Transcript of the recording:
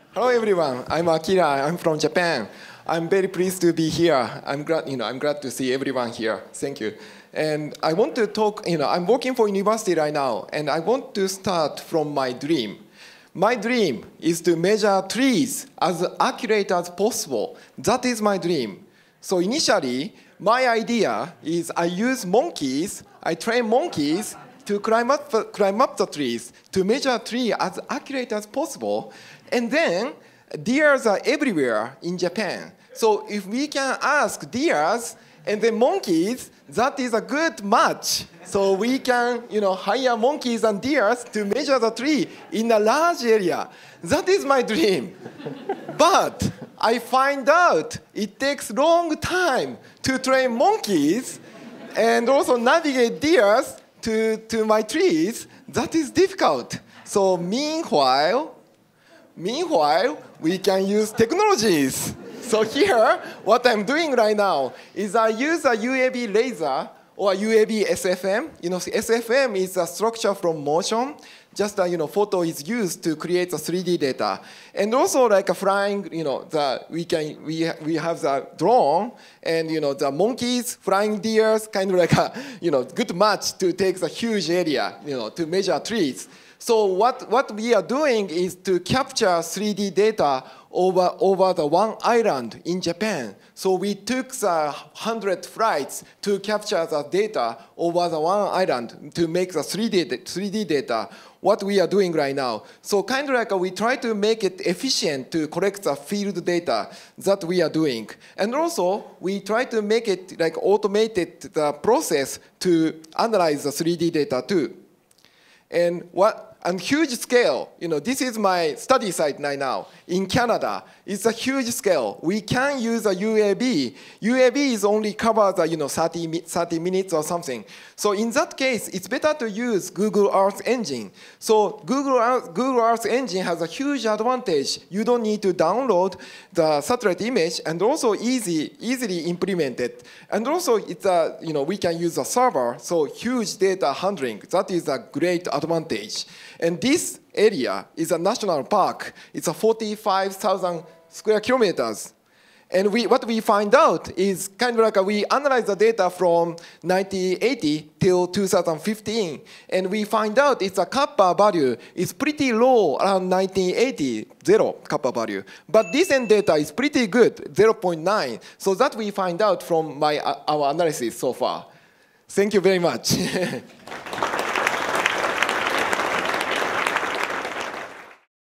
Hello everyone, I'm Akira, I'm from Japan. I'm very pleased to be here. I'm glad to see everyone here. Thank you. And I want to talk, I'm working for university right now, and I want to start from my dream. My dream is to measure trees as accurate as possible. That is my dream. So initially, my idea is I use monkeys, I train monkeys to climb up the trees, to measure a tree as accurate as possible. And then deers are everywhere in Japan. So if we can ask deers and then monkeys, that is a good match. So we can hire monkeys and deers to measure the tree in a large area. That is my dream. But I find out it takes long time to train monkeys and also navigate deers to my trees. That is difficult. So meanwhile, we can use technologies. So here, what I'm doing right now is I use a UAV laser or a UAV SFM. SFM is a structure from motion. Just a photo is used to create the 3D data, and also like a flying. We have the drone, and the monkeys, flying deers, kind of like a good match to take the huge area, to measure trees. So what we are doing is to capture 3D data over the one island in Japan. So we took the 100 flights to capture the data over the one island to make the 3D data. What we are doing right now. So kind of like we try to make it efficient to collect the field data that we are doing. And also, we try to make it like automated the process to analyze the 3D data too. And huge scale, this is my study site right now in Canada. It's a huge scale. We can use a UAV. UAV is only covers 30 minutes or something. So in that case, it's better to use Google Earth Engine. So Google Earth Engine has a huge advantage. You don't need to download the satellite image, and also easily implement it. And also it's we can use a server, so huge data handling. That is a great advantage. And this area is a national park. It's a 45,000 square kilometers. And what we find out is kind of like we analyze the data from 1980 till 2015. And we find out it's a kappa value is pretty low around 1980, 0 kappa value. But recent data is pretty good, 0.9. So that we find out from our analysis so far. Thank you very much.